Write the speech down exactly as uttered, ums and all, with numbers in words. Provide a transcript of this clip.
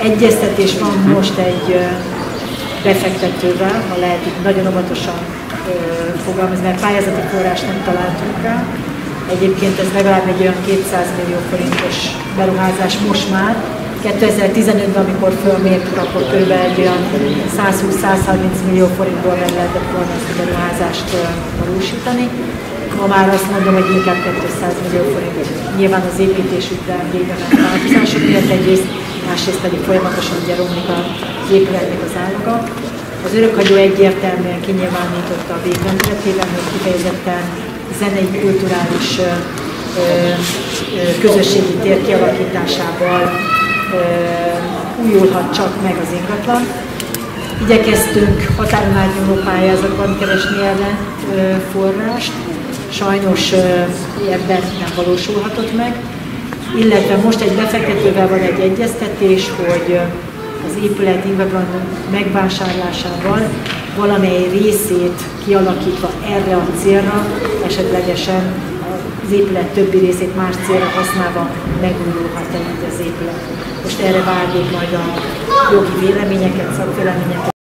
Egyeztetés van most egy befektetővel, ha lehet itt nagyon óvatosan fogalmazni, mert pályázati forrást nem találtunk rá. Egyébként ez legalább egy olyan kétszáz millió forintos beruházás most már. kétezer-tizenötben, amikor fölmértük, akkor kb. Egy olyan százhúsz-százharminc millió forintból meg lehetett volna ezt a beruházást valósítani. Ma már azt mondom, hogy inkább kétszáz millió forint. Nyilván az építés után vége ment változások miatt egyrészt, másrészt pedig folyamatosan ugye romlik az épületnek az állaga. Az örökhagyó egyértelműen kinyilvánította a végrendeletében, hogy kifejezetten zenei, kulturális ö, ö, közösségi tér kialakításával ö, újulhat csak meg az ingatlan. Igyekeztünk határon átnyúló pályázatban keresni erre ö, forrást, sajnos ö, ebben nem valósulhatott meg, illetve most egy befektetővel van egy egyeztetés, hogy az épület ingatlan megvásárlásával valamely részét kialakítva erre a célra, esetlegesen az épület többi részét más célra használva megújulhat egy az épület. Most erre várjuk majd a jogi véleményeket, szakvéleményeket.